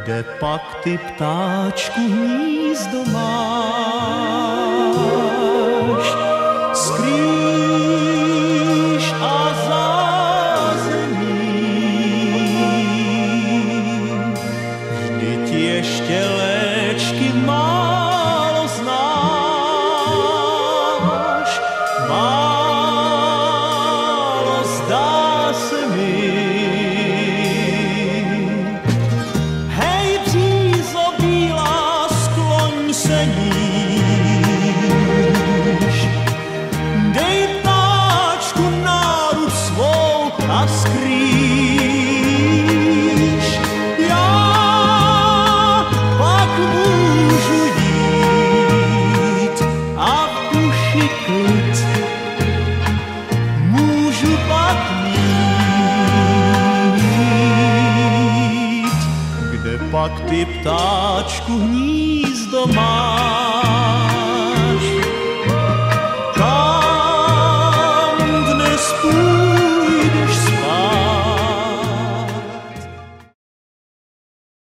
Kde pak ty, ptáčku, hnízdo máš? Skrýš a zázemí. Vždyť ještě léčky málo znáš, málo zdá se mi. Dej, ptáčku, náruč svou a skrýš. Já pak můžu jít a v duši klid můžu pak mít. Kde pak ty, ptáčku, hnízdo máš? Kam dnes půjdeš spát?